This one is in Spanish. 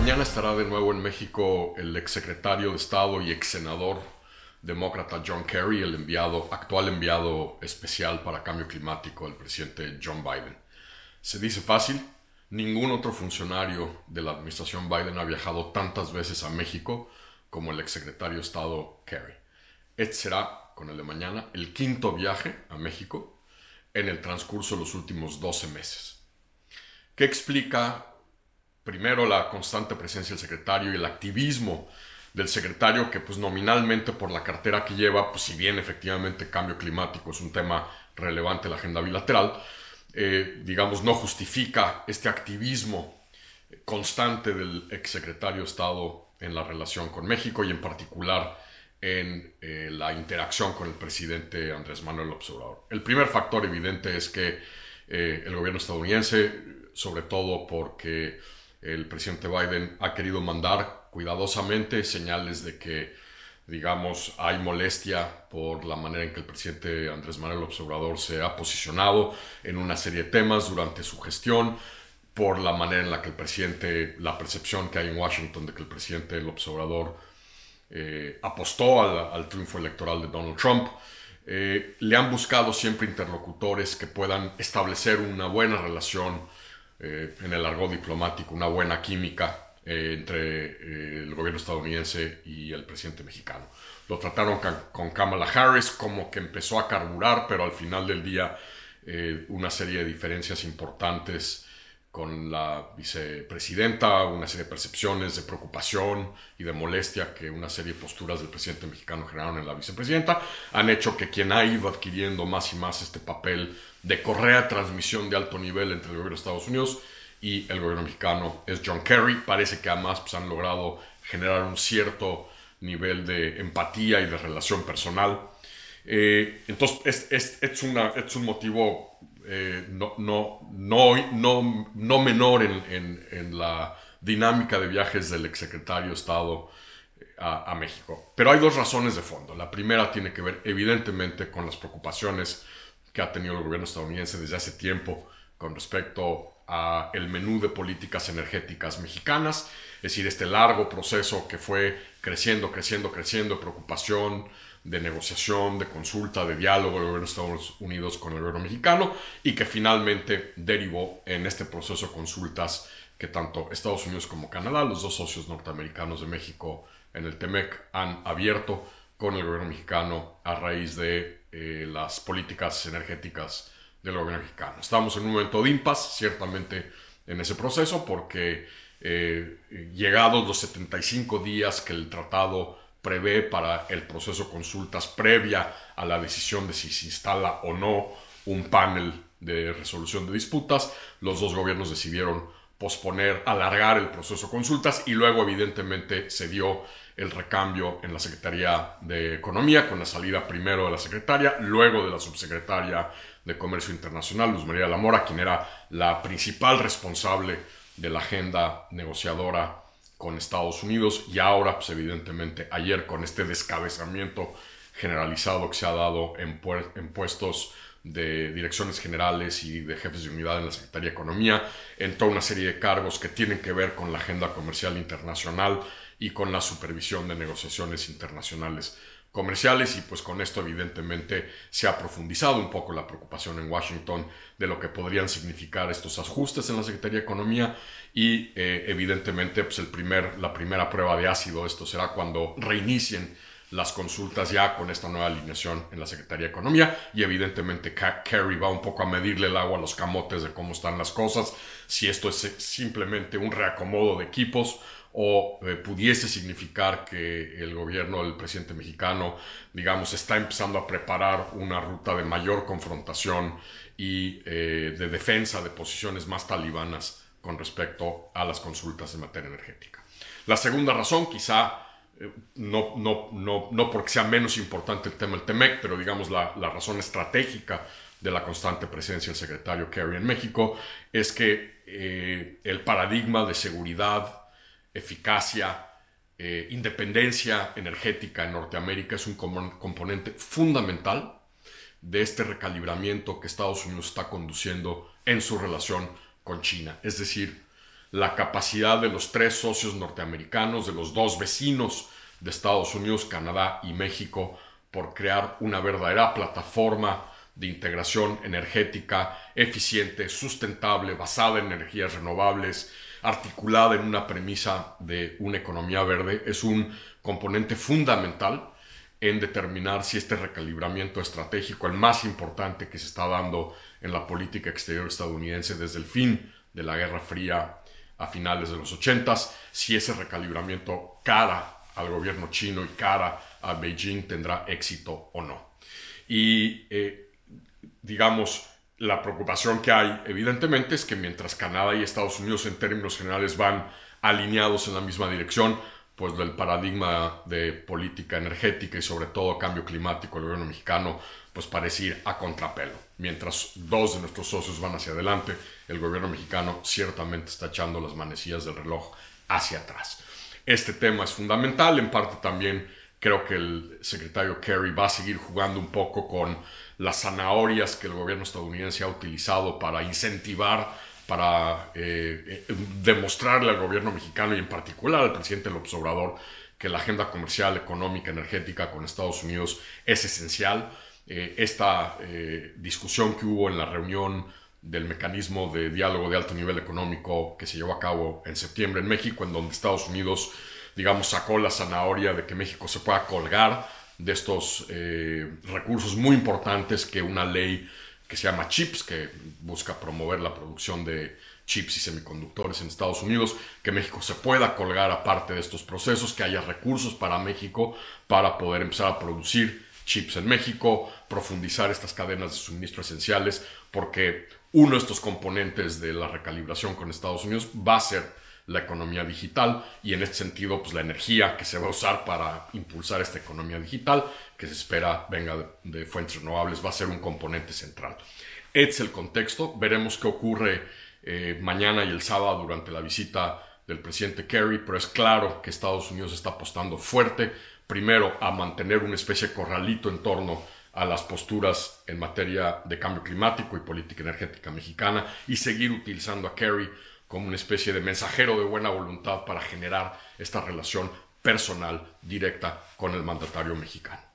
mañana estará de nuevo en México el exsecretario de Estado y exsenador demócrata John Kerry, el actual enviado especial para cambio climático del presidente John Biden. Se dice fácil, ningún otro funcionario de la administración Biden ha viajado tantas veces a México como el exsecretario de Estado Kerry. Este será, con el de mañana, el quinto viaje a México en el transcurso de los últimos 12 meses. ¿Qué explica? Primero, la constante presencia del secretario y el activismo del secretario que pues nominalmente por la cartera que lleva, pues si bien efectivamente cambio climático es un tema relevante en la agenda bilateral, digamos no justifica este activismo constante del exsecretario de Estado en la relación con México y en particular en la interacción con el presidente Andrés Manuel López Obrador. El primer factor evidente es que el gobierno estadounidense, sobre todo porque el presidente Biden ha querido mandar cuidadosamente señales de que, digamos, hay molestia por la manera en que el presidente Andrés Manuel López Obrador se ha posicionado en una serie de temas durante su gestión, por la manera en la que el presidente, la percepción que hay en Washington de que el presidente López Obrador apostó al triunfo electoral de Donald Trump. Le han buscado siempre interlocutores que puedan establecer una buena relación, en el argot diplomático, una buena química entre el gobierno estadounidense y el presidente mexicano. Lo trataron con Kamala Harris, como que empezó a carburar, pero al final del día una serie de diferencias importantes con la vicepresidenta, una serie de percepciones de preocupación y de molestia que una serie de posturas del presidente mexicano generaron en la vicepresidenta, han hecho que quien ha ido adquiriendo más y más este papel de correa de transmisión de alto nivel entre el gobierno de Estados Unidos y el gobierno mexicano es John Kerry. Parece que además pues, han logrado generar un cierto nivel de empatía y de relación personal. Entonces es un motivo no menor en la dinámica de viajes del exsecretario de Estado a México. Pero hay dos razones de fondo. La primera tiene que ver evidentemente con las preocupaciones que ha tenido el gobierno estadounidense desde hace tiempo con respecto a el menú de políticas energéticas mexicanas, es decir, este largo proceso que fue creciendo, preocupación, de negociación, de consulta, de diálogo del gobierno de Estados Unidos con el gobierno mexicano y que finalmente derivó en este proceso de consultas que tanto Estados Unidos como Canadá, los dos socios norteamericanos de México en el TEMEC, han abierto con el gobierno mexicano a raíz de las políticas energéticas del gobierno mexicano. Estamos en un momento de impasse, ciertamente, en ese proceso, porque llegados los 75 días que el tratado prevé para el proceso de consultas previa a la decisión de si se instala o no un panel de resolución de disputas, los dos gobiernos decidieron posponer, alargar el proceso de consultas y luego evidentemente se dio el recambio en la Secretaría de Economía con la salida primero de la secretaria, luego de la subsecretaria de Comercio Internacional, Luz María de la Mora, quien era la principal responsable de la agenda negociadora con Estados Unidos, y ahora pues evidentemente ayer con este descabezamiento generalizado que se ha dado en puestos de direcciones generales y de jefes de unidad en la Secretaría de Economía, en toda una serie de cargos que tienen que ver con la agenda comercial internacional y con la supervisión de negociaciones internacionales comerciales, y pues con esto evidentemente se ha profundizado un poco la preocupación en Washington de lo que podrían significar estos ajustes en la Secretaría de Economía y evidentemente pues la primera prueba de ácido de esto será cuando reinicien las consultas ya con esta nueva alineación en la Secretaría de Economía, y evidentemente Kerry va un poco a medirle el agua a los camotes de cómo están las cosas, si esto es simplemente un reacomodo de equipos o pudiese significar que el gobierno del presidente mexicano, digamos, está empezando a preparar una ruta de mayor confrontación y de defensa de posiciones más talibanas con respecto a las consultas en materia energética. La segunda razón, quizá no porque sea menos importante el tema del TEMEC, pero digamos la razón estratégica de la constante presencia del secretario Kerry en México es que el paradigma de seguridad, eficacia, independencia energética en Norteamérica es un componente fundamental de este recalibramiento que Estados Unidos está conduciendo en su relación con China. Es decir, la capacidad de los 3 socios norteamericanos, de los 2 vecinos de Estados Unidos, Canadá y México, por crear una verdadera plataforma de integración energética eficiente, sustentable, basada en energías renovables, articulada en una premisa de una economía verde, es un componente fundamental en determinar si este recalibramiento estratégico, el más importante que se está dando en la política exterior estadounidense desde el fin de la Guerra Fría a finales de los 80s, si ese recalibramiento cara al gobierno chino y cara a Beijing tendrá éxito o no. Y digamos, la preocupación que hay evidentemente es que mientras Canadá y Estados Unidos en términos generales van alineados en la misma dirección, pues del paradigma de política energética y sobre todo cambio climático, el gobierno mexicano pues parece ir a contrapelo. Mientras 2 de nuestros socios van hacia adelante, el gobierno mexicano ciertamente está echando las manecillas del reloj hacia atrás. Este tema es fundamental, en parte también creo que el secretario Kerry va a seguir jugando un poco con las zanahorias que el gobierno estadounidense ha utilizado para incentivar, para demostrarle al gobierno mexicano y en particular al presidente López Obrador que la agenda comercial, económica, energética con Estados Unidos es esencial. Esta discusión que hubo en la reunión del mecanismo de diálogo de alto nivel económico que se llevó a cabo en septiembre en México, en donde Estados Unidos, digamos, sacó la zanahoria de que México se pueda colgar de estos recursos muy importantes que una ley que se llama CHIPS, que busca promover la producción de chips y semiconductores en Estados Unidos, que México se pueda colgar aparte de estos procesos, que haya recursos para México para poder empezar a producir chips en México, profundizar estas cadenas de suministro esenciales, porque uno de estos componentes de la recalibración con Estados Unidos va a ser la economía digital y en este sentido pues la energía que se va a usar para impulsar esta economía digital que se espera venga de fuentes renovables va a ser un componente central. Este es el contexto, veremos qué ocurre mañana y el sábado durante la visita del presidente Kerry, pero es claro que Estados Unidos está apostando fuerte, primero a mantener una especie de corralito en torno a las posturas en materia de cambio climático y política energética mexicana y seguir utilizando a Kerry como una especie de mensajero de buena voluntad para generar esta relación personal directa con el mandatario mexicano.